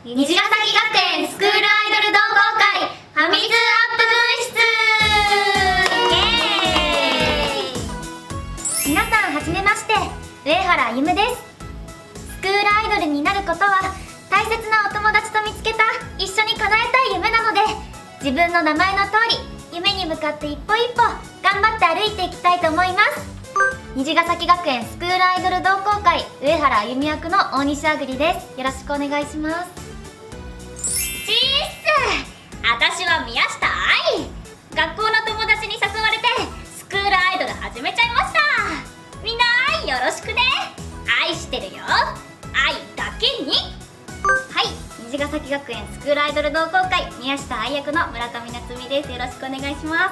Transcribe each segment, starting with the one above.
虹ヶ崎学園スクールアイドル同好会ファミ通アップ分室。イエーイ。皆さんはじめまして、上原ゆむです。スクールアイドルになることは大切なお友達と見つけた一緒に叶えたい夢なので、自分の名前の通り夢に向かって一歩一歩頑張って歩いていきたいと思います。虹ヶ崎学園スクールアイドル同好会上原あゆみ役の大西あぐりです。よろしくお願いします。 ちーっす、私は宮下愛。学校の友達に誘われてスクールアイドル始めちゃいました。みんな愛よろしくね。愛してるよ、愛だけに。 はい、虹ヶ崎学園スクールアイドル同好会宮下愛役の村上夏美です。よろしくお願いします。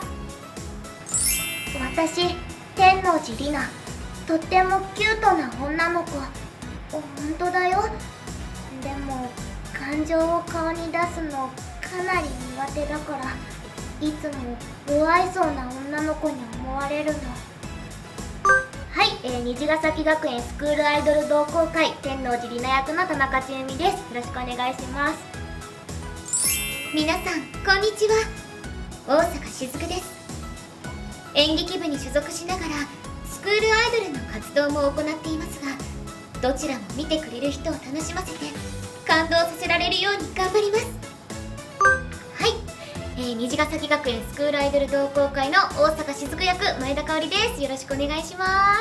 私、天王寺里奈、とってもキュートな女の子。本当だよ。でも感情を顔に出すのかなり苦手だから、いつも不愛想な女の子に思われるの。はい、虹ヶ崎学園スクールアイドル同好会天王寺里奈役の田中千恵美です。よろしくお願いします。 皆さんこんにちは、大阪しずくです。演劇部に所属しながらスクールアイドルの活動も行っていますが、どちらも見てくれる人を楽しませて感動させられるように頑張ります。はい、虹ヶ崎学園スクールアイドル同好会の大阪しずく役前田香織です。よろしくお願いします。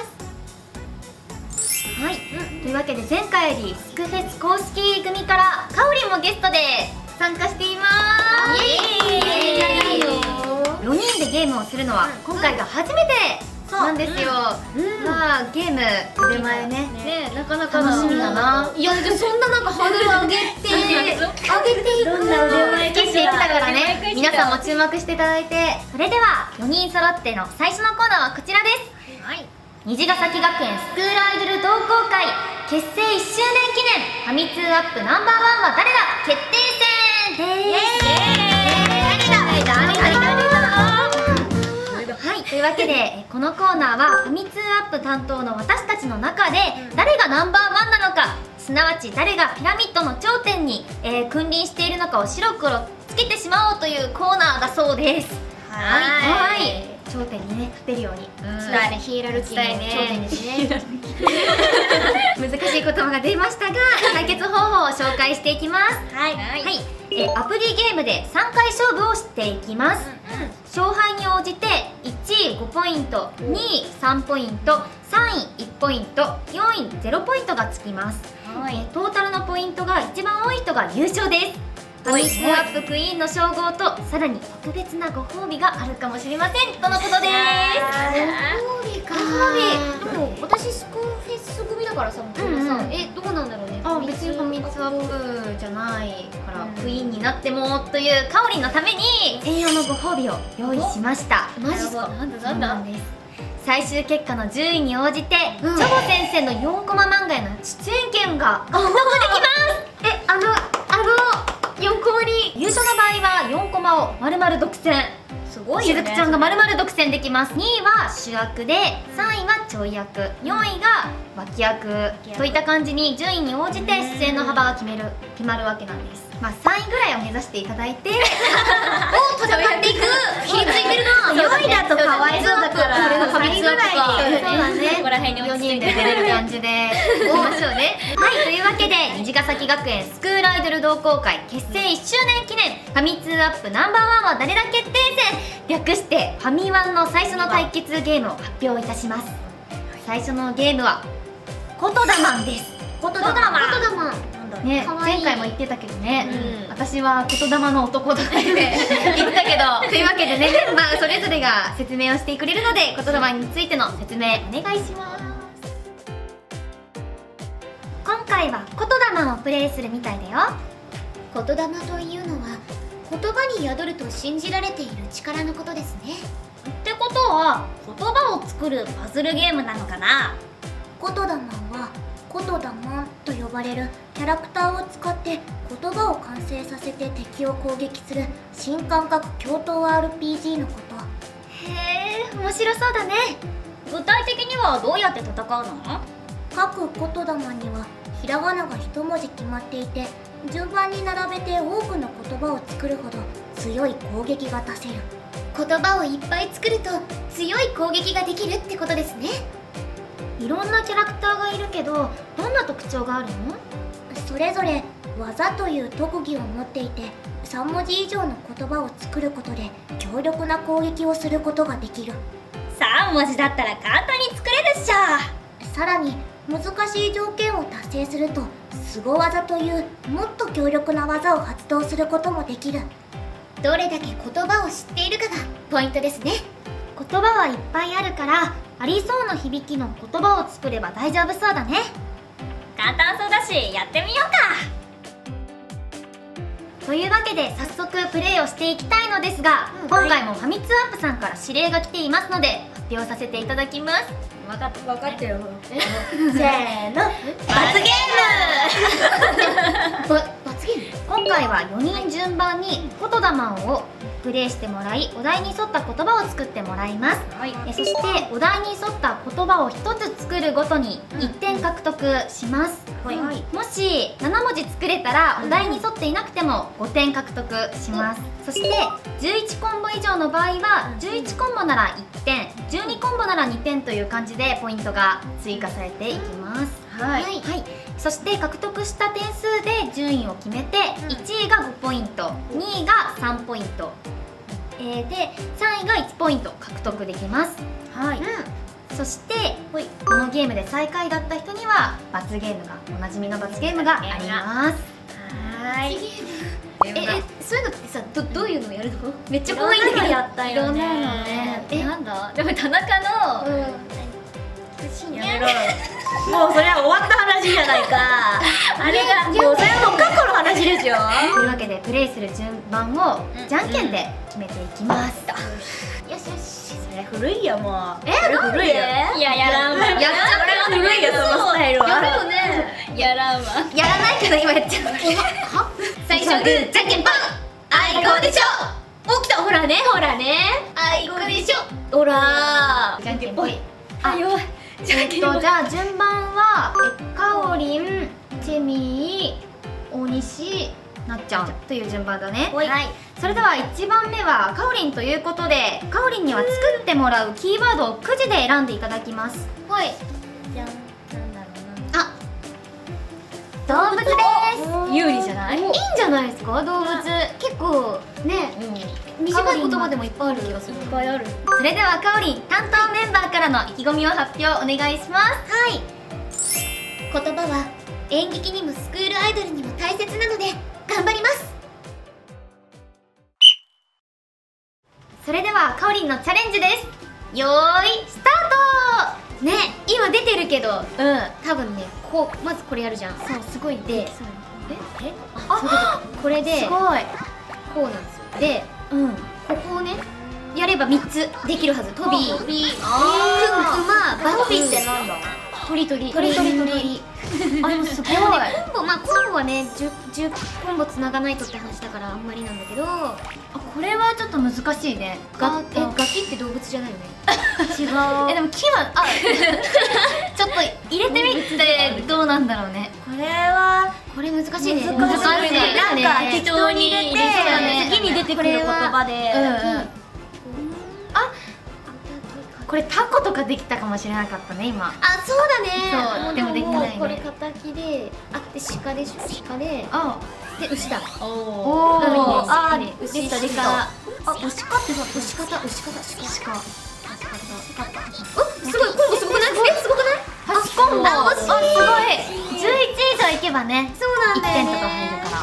はい、というわけで前回よりスクフェス公式組からかおりんもゲストで参加しています。イエーイ。4人でゲームをするのは今回が初めてなんですよ。まあゲーム腕前ね、なかなか楽しみだな。いや、そんななんかハードル上げていく、どんな腕前かしていったからね、皆さんも注目していただいて。それでは4人揃っての最初のコーナーはこちらです。虹ヶ崎学園スクールアイドル同好会結成1周年記念ファミ通アップナンバーワンは誰だ決定戦です。はい、というわけでこのコーナーはファミ通アップ担当の私たちの中で誰がナンバーワンなのか、すなわち誰がピラミッドの頂点に、君臨しているのかを白黒つけてしまおうというコーナーだそうです。はい、頂点にね立てるようにヒエラルキーの頂点ですね。難しい言葉が出ましたが、解決方法を紹介していきます。アプリゲームで3回勝負をしていきます。勝敗に応じて1位5ポイント、2位3ポイント、3位1ポイント、4位0ポイントがつきます。トータルのポイントが一番多い人が優勝です。ファミ通アップクイーンの称号とさらに特別なご褒美があるかもしれませんとのことです。ご褒美か。でも私スクフェス組だからさ、どうなんだろうね。別にファミ通アップじゃないからクイーンになってもというかおりんのために専用のご褒美を用意しました。マジっすか。なんです。最終結果の順位に応じてチョボ先生の4コマ漫画への出演権が獲得できます。4コマに優勝の場合は4コマを丸々独占。すごいよね。しずくちゃんが丸々独占できます。2位は主役で、3位はちょい役、4位が脇役といった感じに順位に応じて出演の幅が決まるわけなんです。まあ3位ぐらいを目指していただいてを戦っていく。火ついてるな。4位だとかわいそうだから3位ぐらいに、そうだね、ここら辺に4人で出れる感じでいきましょうね。はい、というわけで虹ヶ崎学園スクールアイドル同好会結成1周年記念ファミ通アップナンバーワンは誰だ決定戦、略してファミワンの最初の対決ゲームを発表いたします。最初のゲームはコトダマンです。コトダマンね、前回も言ってたけどね、私は言霊の男とか言ったけど、というわけでね、メンバーそれぞれが説明をしてくれるので言霊についての説明お願いします。今回は言霊をプレイするみたいだよ。 言霊というのは言葉に宿ると信じられている力のことですね。 ってことは言葉を作るパズルゲームなのかな。 言霊は言霊と呼ばれるキャラクターを使って言葉を完成させて敵を攻撃する新感覚共闘 RPG のこと。 へえ、面白そうだね。 具体的にはどうやって戦うの？ 各言霊にはひらがなが一文字決まっていて、 順番に並べて多くの言葉を作るほど強い攻撃が出せる。 言葉をいっぱい作ると強い攻撃ができるってことですね。 いろんなキャラクターがいるけど、どんな特徴があるの？ それぞれ技という特技を持っていて、3文字以上の言葉を作ることで強力な攻撃をすることができる。 3文字だったら簡単に作れるっしょ。 さらに難しい条件を達成すると凄技というもっと強力な技を発動することもできる。 どれだけ言葉を知っているかがポイントですね。 言葉はいっぱいあるから、ありそうな響きの言葉を作れば大丈夫そうだね。 簡単そうだし、やってみようか。 というわけで早速プレイをしていきたいのですが、今回もファミツーアップさんから指令が来ていますので発表させていただきます。 分かってるよ。 せーの、 罰ゲ罰ゲーム。 今回は4人順番に言霊をプレイしてもらい、お題に沿った言葉を作ってもらいます。 ーム。はい。 そしてお題に沿った言葉を1つ作るごとに1点獲得します。 はい。 もし7文字作れたらお題に沿っていなくても5点獲得します。そして11コンボ以上の場合は11コンボなら1点、12コンボなら2点という感じでポイントが追加されていきます。 はい。 はい、そして獲得した点数で順位を決めて、1位が5ポイント、2位が3ポイント、で3位が1ポイント獲得できます。 はい。 そしてこのゲームで最下位だった人には罰ゲームが、おなじみの罰ゲームがあります。 はい。 そういうのってさ、どういうのをやるの？めっちゃ怖いんだけどやったよね。 いろんなのね。 なんだ？でも田中のやめろ。 もうそれは終わった話じゃないか。あれがもうそれはもう過去の話ですよ。 というわけでプレイする順番をじゃんけんで決めていきます。 よしよし。 それ古いよもう。 古いよ。いや、やらんわ。 やっちゃった。 古いよそのスタイルは。 やるよね。やらんわ。 やらないけど今やっちゃった。 最初グーじゃんけんパン。あいこでしょ。起きた。ほらねほらね。あいこでしょ。ほら。 じゃんけんぽい。 あ、弱い。 じゃあ順番はかおりん、チェミー、大西、なっちゃんという順番だね。はい。それでは1番目はかおりんということで、かおりんには作ってもらうキーワードをくじで選んでいただきます。はい。 じゃん。なんだろうな。 あ、動物です。 有利じゃない？ いいんじゃないですか、動物。結構ね、 短い言葉でもいっぱいある気がする。 いっぱいある。 それではかおりん、担当メンバーからの意気込みを発表お願いします。 はい。言葉は演劇にもスクールアイドルにも大切なので頑張ります。 それではかおりんのチャレンジです。よーいスタート。 ね、今出てるけど、多分ね、こうまずこれやるじゃん。そう、すごいで、これで、 すごい。 こうなんですよ。で、ここをね、やれば3つできるはず。飛び、馬、バッフィーってなんだ？鳥。 あ、でもすごい。 コンボはね、10コンボつながないとって話だからあんまりなんだけど、 これはちょっと難しいね。 ガキって動物じゃないよね。 違う。でも木はちょっと入れてみてどうなんだろうね。 これ難しいね。 難しい。 なんか適当に入れて次に出てくる言葉で。 これタコとかできたかもしれなかったね今。 あ、そうだね。 そうでもできないね。 これ敵で、で鹿でしょ。鹿で、で牛だ。 おお。 牛と鹿。牛かってさ、牛か。すごいコンボすごくない？すごくない？ 8コンボ。 惜しい。 すごい。11以上いけばね。 そうなんだよね。 1点とか入るから。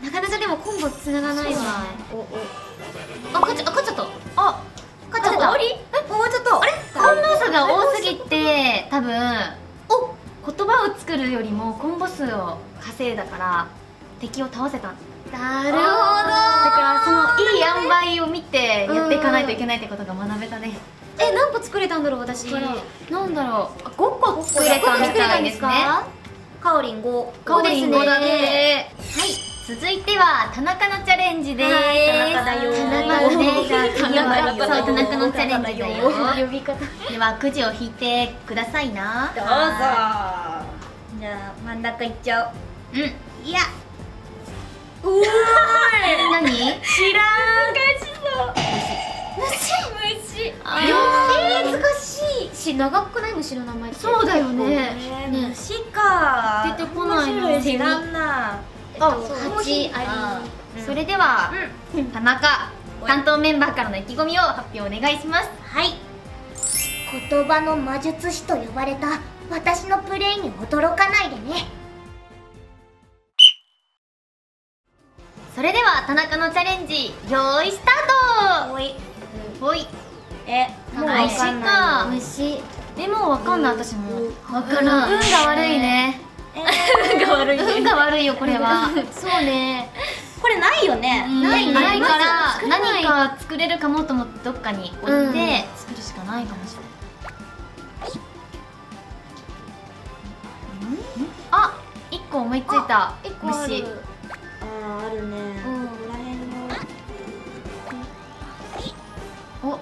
なかなかでもコンボつながないわ。勝っちゃった。勝っちゃった。 終わり？ちょっとあれ？コンボ数が多すぎて多分言葉を作るよりもコンボ数を稼いだから敵を倒せた。 なるほど。だからそのいい塩梅を見てやっていかないといけないってことが学べたね。 何個作れたんだろう私。 なんだろう。5個作れたみたいですね。 かおりん5。 かおりん5だね。 はい。 続いては田中のチャレンジです。 田中だよ。 田中のチャレンジだよ。 呼び方。 ではくじを引いてくださいな。 どうぞ。じゃあ真ん中いっちゃおう。 いや。 うーい何？ 知らん。 虫。 難しいし、長くない虫の名前って。 そうだよね。 虫か。 出てこないの。 面白い知らんな。 蜂あそれでは、田中担当メンバーからの意気込みを発表お願いします。 はい。言葉の魔術師と呼ばれた私のプレイに驚かないでね。 それでは田中のチャレンジよーいスタート。ほいほい。 もうわかんないよ。 虫。 もうわかんない。私もわからん。運が悪いね。 運が悪い運が悪いよこれは。 そうね。 これないよね。 ないからまず何か作れるかもと思ってどっかに置いて作るしかないかもしれない。あ、一個思いついた。虫。 あるね。ここら辺の。 お、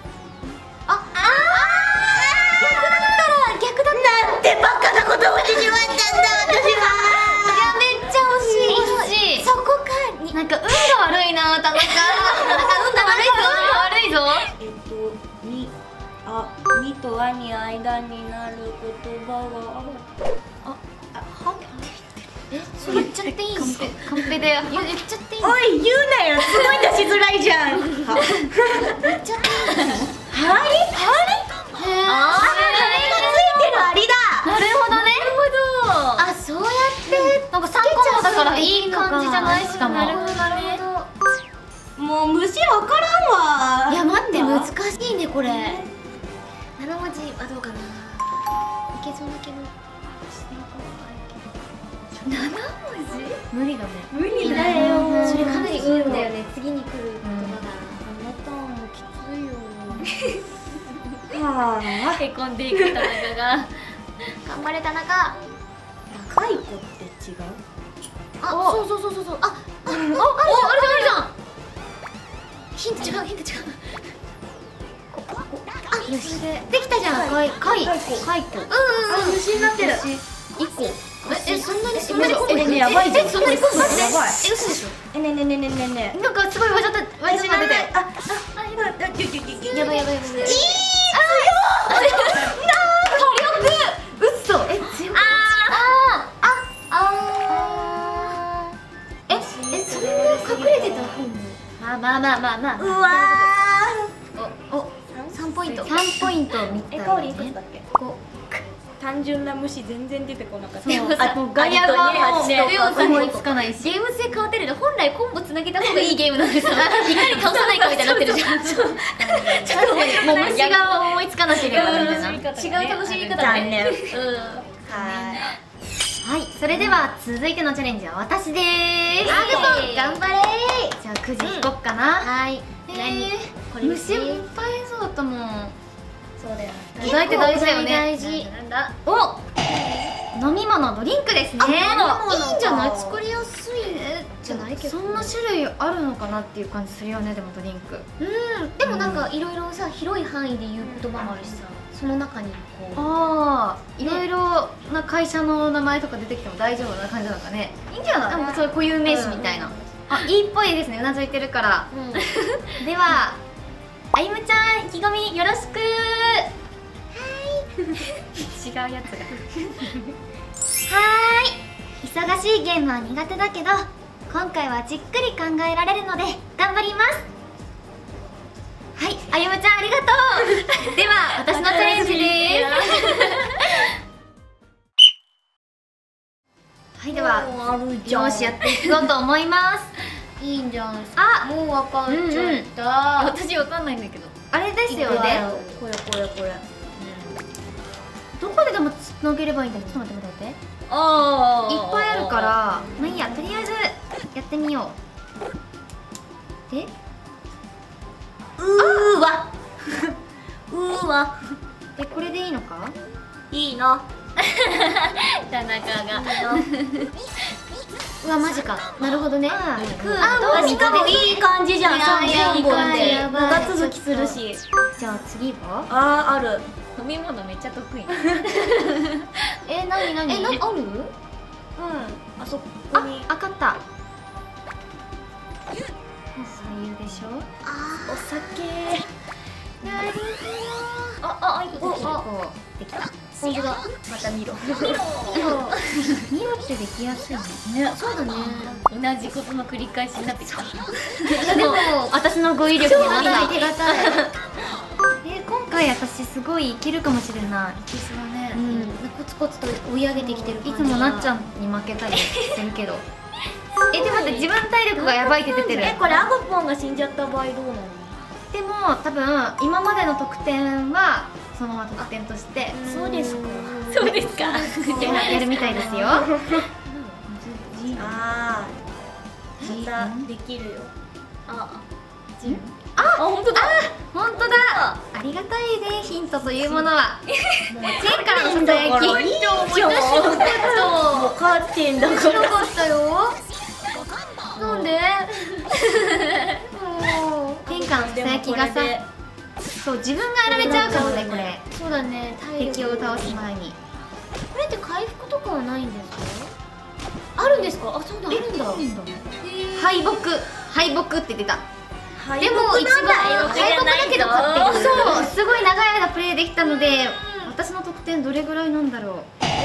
逆だった。 なんてバカなことをしてしまったんだ私は。 めっちゃ惜しい。 惜しい。 そこか。 なんか運が悪いな田中。なんか運が悪いぞ。 にとあに間になる言葉は。 言っちゃっていいんですか？ カンペで言っちゃっていいんおい言うなよ。すごい出しづらいじゃん。 言っちゃっていいんですか？ はい。 ああれがついてるアリだ。 なるほどね。 あ、そうやってなんか3個もだからいい感じじゃない？しかも。 なるほどね。 もう虫わからんわ。 いや待って難しいねこれ。7文字はどうかな。いけそうだけど。 無理だね。 無理だよ。 それかなり運だよね。次に来る言葉が。 あなたもきついよ。はあ。 へこんでいく田中が。 頑張れ田中。 若い子って違う？ あ、そう。あ、 あるじゃんあるじゃん。 ヒント違う。あ、よし。できたじゃん。 かいこ。 虫になってる。 一個。 そんなにこれねやばいじゃん。 そんなにこんなやばい。 嘘でしょ。 ね。 なんかすごい技が出て。 やばい。 やばい。 嘘。 強い。それ隠れてた本。 まあ。 うわお、3ポイント。3ポイントみたいな。 かおりいくつだっけ？単純な虫全然出てこなかった。 もうガヤがもう思いつかないし。 ゲーム性変わってるの。本来コンボつなげた方がいいゲームなんですよ。いかに倒さないかみたいになってるじゃん。ちょっともう虫が思いつかなければみたいな。 違う楽しみ方残念。 はい、それでは続いてのチャレンジは私でーす。 頑張れ。 じゃあくじ引こっかな。 はい。 虫いっぱいそうだったもん。 そうだよ。 意外と大事だよね。 大事。 なんだ。 お、飲み物ドリンクですね。 いいんじゃない？作りやすいじゃないけど。 そんな種類あるのかなっていう感じするよね。でもドリンク。 でもなんかいろいろさ、広い範囲で言う言葉もあるしさ、その中にこう。 ああ、いろいろな会社の名前とか出てきても大丈夫な感じなのかね。いいんじゃない？なんかそういう固有名詞みたいな。あ、いいっぽいですね。うなずいてるから。では、あゆむちゃん、意気込みよろしく。違うやつが。忙しいゲームは苦手だけど、今回はじっくり考えられるので頑張ります。はい、あゆむちゃんありがとう。では私のチャレンジです。はい、ではよしやっていこうと思います。 いいんじゃないですか。もう分かっちゃった。 私わかんないんだけど、あれですよね。 これ。 どこででもつなげればいいんだろう。ちょっと待って。いっああ。 ぱいあるから、まあいいや、とりあえずやってみよう。で、 うわ。 これでいいのか？ いいな。 田中が。 うわ、マジか。なるほどね。 しかもいい感じじゃん。3本でやばい長続きするし。 じゃあ次は？ ある。 飲み物めっちゃ得意。 何ある？ あそこに。 あ、わかった。 いうでしょ。 お酒。 なるできた。 ほど。 また見ろ。 ミロってできやすいね。 ね、 そうだね。 同じことの繰り返しになってきた。 でも私の語彙力になった。 手堅い。 今回私すごいいけるかもしれない。 キスはね、 うんコツコツと追い上げてきてる感じ。 いつもなっちゃんに負けたりするけど。でも待って、自分体力がやばいって出てる。 これアゴポンが死んじゃった場合どうなの？ でも多分今までの得点はそのまま得点としてそうですか。 そうですか。 やるみたいですよ。 ああ、またできるよ。 本当だ。 本当だ。ありがたいね、ヒントというものは。もう天からのささやき。 いいじゃん、もうカーテンだから。 よかったよ。なんで？ 天からのささやきがさ、そう自分がやられちゃうからね、これ。 そうだね。 敵を倒す前に。 これって回復とかはないんですか？あるんですか？あ、そうだ、あるんだ。 敗北って出た。 ででも一番敗北だけど勝ってる。 そう、すごい長い間プレイできたので、私の得点どれぐらいなんだろう。 おお。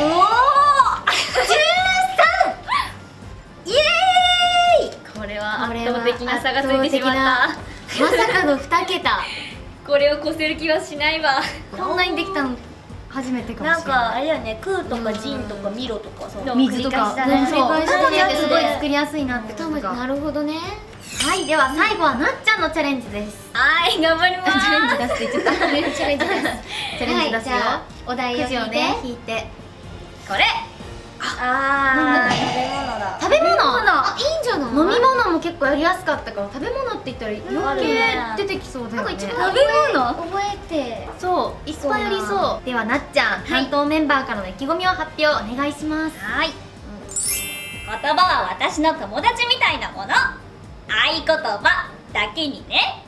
イエーイ。 これは圧倒的な差がついてしまった。 まさかの2桁。 これを越せる気はしないわ。 こんなにできたの初めてかもなんしれない。 かあれだよね、クーとかジンとかミロとかさ。 水とか、 繰り返しだねそう、 繰り返しだね二文字ってすごい作りやすいなってことが。 なるほどね。 はい、では最後はなっちゃんのチャレンジです。 はい、頑張ります。 チャレンジ出すって言っちゃった。チャレンジ出す。チャレンジ出すよ。 じゃあお題をくじをね引いて。 これ。 ああ、食べ物だ。 食べ物。 あ、いいんじゃない？ 飲み物も結構やりやすかったから、食べ物って言ったら余計出てきそうだよね。 なんか一番食べ物。 覚えて。 そう、いっぱいありそう。ではなっちゃん、担当メンバーからの意気込みを発表お願いします。 はい。言葉は私の友達みたいなもの。合言葉だけにね。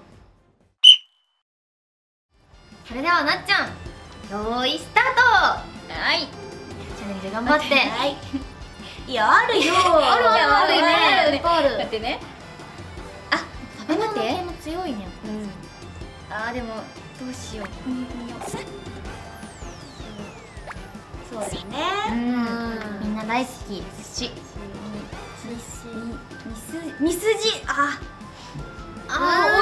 それではなっちゃん、よーいスタート。 はい。 チャレンジ頑張って。 はい。いや、あるよ。 あるあるいやね。いっぱいある。 待ってね。 食べ物系も強いね。 あー、でもどうしよう。 そうだね。 みんな大好き寿司。 ミスジ。あ。 ダ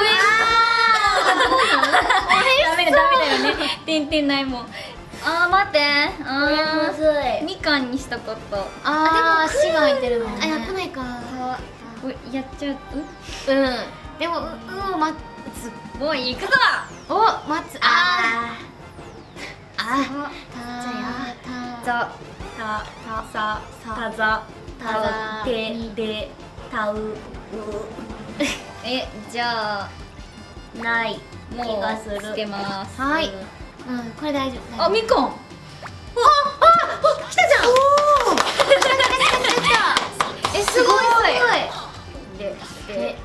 メだよね。点々ないもん。待って。 むずい。 みかんにしたかった。 あ、でも「し」が入ってるの。 あ、やっぱないか。 これやっちゃう。 でも「う」を待つ。 もう行くぞ。 お、待つ。 たざてたうじゃあない気もうがする。 つけます。 はい。 これ大丈夫。 みかん。 来たじゃん。すごい。 で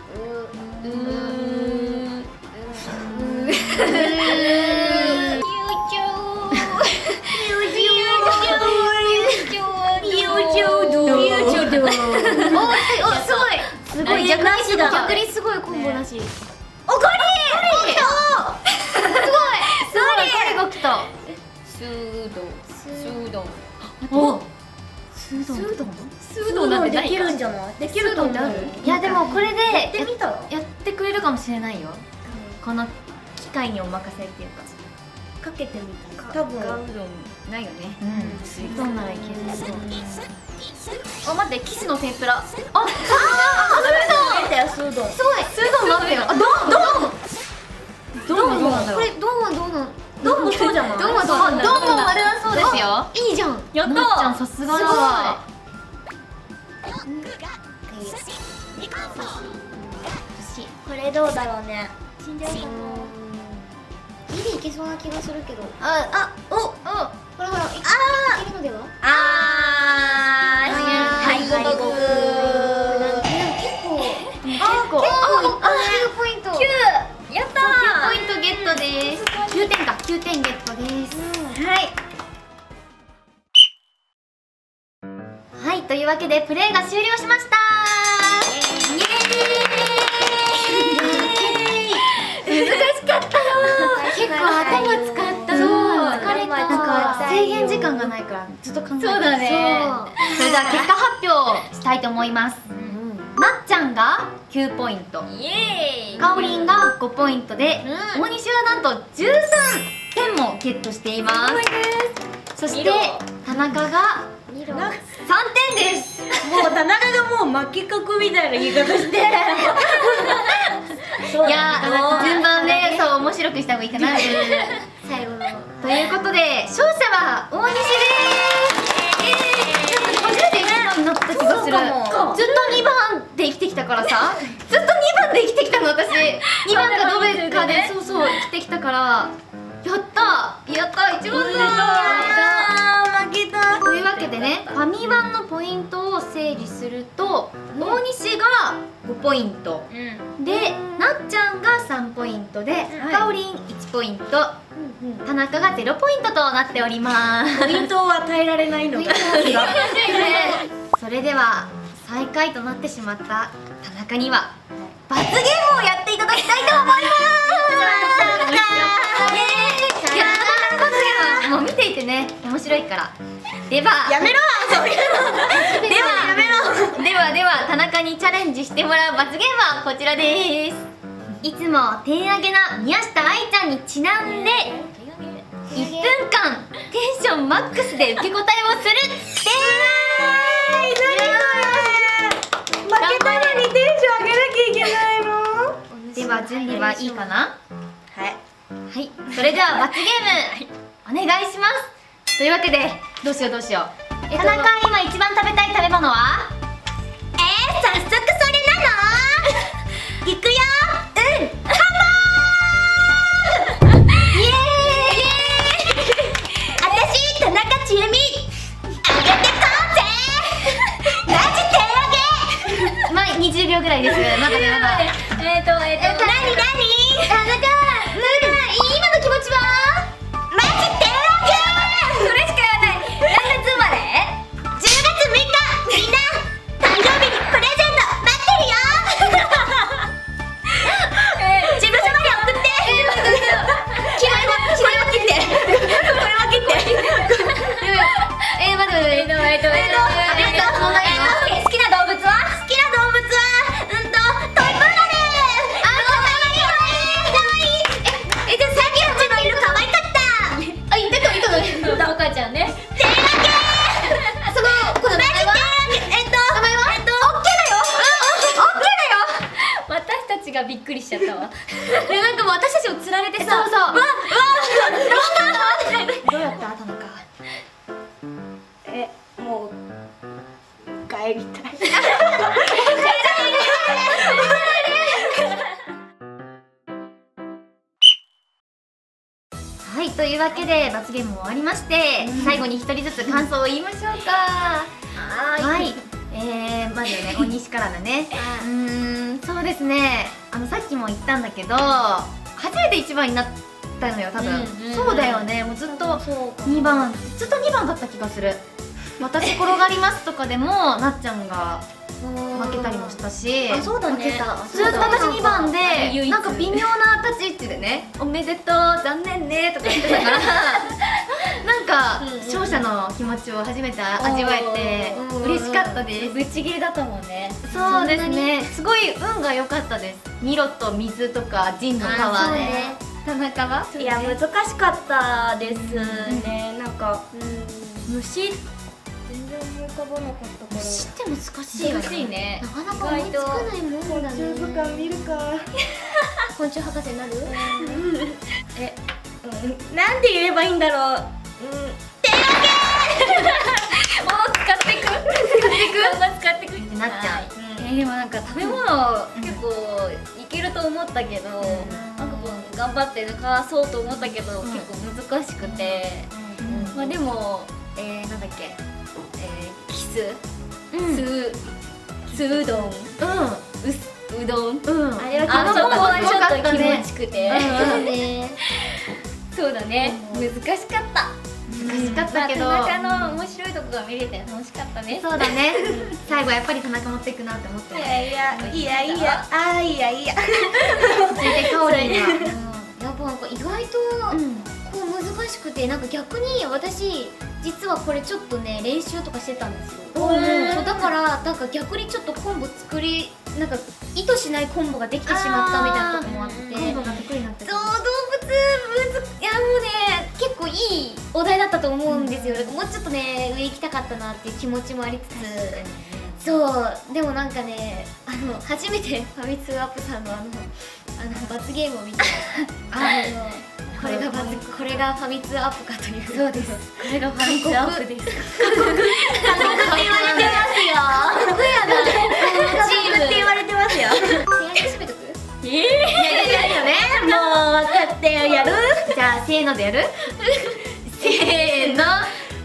すごい、逆にすごいコンボだし。 おこり。 すごい。彼が来た。 スードン。 お、 スードン。 スードンなんてできるんじゃない？できると思う。 いやでもこれでやってみたらやってくれるかもしれないよ。この機械にお任せっていうか。 かけてみたら多分ガウドンないよね。 どんならいける？あ、待って、キスの天ぷら。 出たよ、スードン。 すごい。スードンなんてよ。どうなんだろう。 これドンはどうなん？ どうもそうじゃない？ どんはどうなんだろう。どんも丸はそうですよ。 いいじゃん。 やったなっちゃんさすがだわ。 これどうだろうね。 死んじゃうかな。ギリいけそうな気がするけど。 おほらほら、いけるのでは？ 敗北。 結構9ポイント。 やった 9ポイントゲットです。9点か。9点ゲットです。はい、というわけでプレイが終了しました。イエーイ。 難しかったよ。結構頭使った。そう疲れた。なんか制限時間がないからずっと考えて。そうだね。それでは結果発表したいと思います。なっちゃんが9ポイント、 イエーイ。 かおりんが5ポイントで、大西はなんと13点もゲットしています。そして田中が3点です。 もう田中がもう負け確みたいな言い方して。 いや順番でそう面白くした方がいいかな。 最後のということで勝者は大西です。初めて1番になった気がする。ずっと2番で生きてきたからさ、ずっと2番で生きてきたの私。2番かドベかでそうそう生きてきたから、やった1番だ。 負けた。 というわけでね、ファミ版のポイントを整理すると、大西が5ポイントで、なっちゃんが3ポイントで、かおりん1ポイント、田中が0ポイントとなっております。 ポイントを与えられないのがそれでは最下位となってしまった田中には罰ゲームをやっていただきたいと思います。いや、罰ゲームはもう見ていてね面白いから。ではやめろそういうの。 では田中にチャレンジしてもらう罰ゲームはこちらです。いつも手上げな宮下愛ちゃんにちなんで1分間テンションマックスで受け答えをするです。 負けたのにテンション上げなきゃいけないの。 では準備はいいかな。 はいはい、それでは罰ゲームお願いします。というわけでどうしよう田中今一番食べたい食べ物は？ 早速それなの？いくよ。私田中千恵美あげてこうぜ。マジ手上げ。 まあ20秒ぐらいです。まだねまだ。 何田中今の気持ちは？マジ手上げ。それしか言わない。何月生まれ？10月6日。みんな誕生日にプレゼント待ってるよ。事務所まで送って。嫌いは切って。これは切って。 待って好きな動物は？好きな動物はトイプードル。かわいい。じゃあさっきうちの犬可愛かった。いたお母ちゃんね。 手上げ。この名前は？名前は？オッケーだよ。オッケーだよ。 私たちがびっくりしちゃったわ。 なんかもう私たちを釣られてさ。そうどうやった田中？ もう帰りたい。 はい、というわけで罰ゲームも終わりまして、最後に1人ずつ感想を言いましょうか。はい、まずね、大西からだね。そうですね、さっきも言ったんだけど初めて1番になったのよ、多分。そうだよね、もうずっと2番だった気がする。私転がりますとかでもなっちゃんが負けたりもしたし、 そうだね。 ずっと私2番でなんか微妙な立ち位置でね「おめでとう残念ね」とか言ってたからなんか勝者の気持ちを初めて味わえて嬉しかったです。 ぶっちぎりだったもんね。 そうですね、すごい運が良かったです。ミロと水とかジンのパワーで。田中は？ いや難しかったですね。なんか虫全然思い浮かばなかったから。 虫って難しいよね。 難しいね。 なかなか思いつかないもんだね。 虫図鑑見るか。 昆虫博士になる？ なんて言えばいいんだろう。 使ってくってなっちゃう。 でもなんか食べ物結構いけると思ったけど、なんかこう頑張って抜かそうと思ったけど結構難しくて、まあでもなんだっけ、キスうどん、うどん、 あれはちょっと気ね持ちくて、そうだね、難しかった。 しかったけど、 田中の面白いとこが見れて楽しかったね。 そうだね。最後やっぱり田中持っていくなって思って。 いやいやあーいやいや続いてかおりんが。 やっぱなんか意外とこう難しくて、なんか逆に私実はこれちょっとね練習とかしてたんですよ。そうだからなんか逆にちょっとコンボ作り、なんか意図しないコンボができてしまったみたいなとこもあって、 コンボが得意になってた。 動物いやもうね結構いいお題だったと思うんですよ。だからもうちょっとね上行きたかったなっていう気持ちもありつつ、そうでもなんかね初めてファミ通アップさんの罰ゲームを見てこれがファミ通アップかという。そうです、これがファミ通アップです。過酷って言われてますよ。過酷やなチームって言われてますよ。手足締めとく？ いやよね。 もう分かってよ、やる？ じゃあせーのでやる？せーの。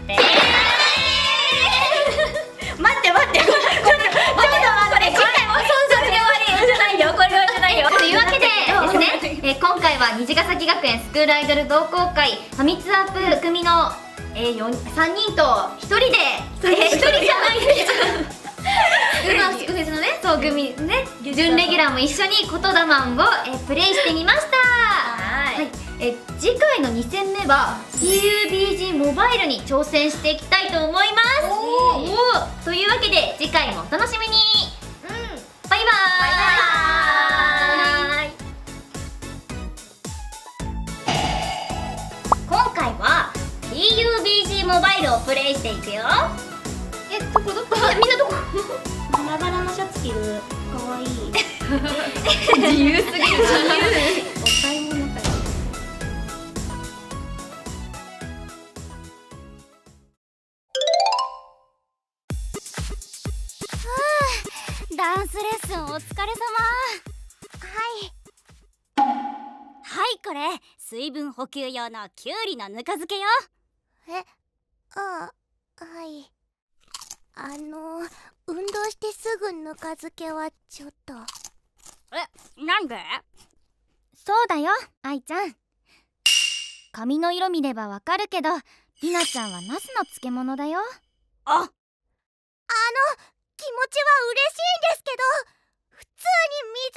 待ってちょっと待って、これ次回もそれで終わりじゃないよ、これじゃないよ。 というわけでですね、今回は虹ヶ崎学園スクールアイドル同好会ファミ通アップ組の3人と1人で1人じゃないです。のね、そう組ね、準レギュラーも一緒に言霊マンをプレイしてみました。はい。次回の2戦目は PUBG モバイルに挑戦していきたいと思います。というわけで次回もお楽しみに。バイバーイ。 今回は PUBG モバイルをプレイしていくよ。 どこみんなどこ？ バラバラのシャツ着る。かわいい。 自由すぎる。お買い物かよ。 ダンスレッスンお疲れ様。はい、これ水分補給用のきゅうりのぬか漬けよ。はい。運動してすぐぬか漬けはちょっと。なんで？そうだよ、愛ちゃん。髪の色見ればわかるけど、りなちゃんはナスの漬物だよ。気持ちは嬉しいんですけど、普通に水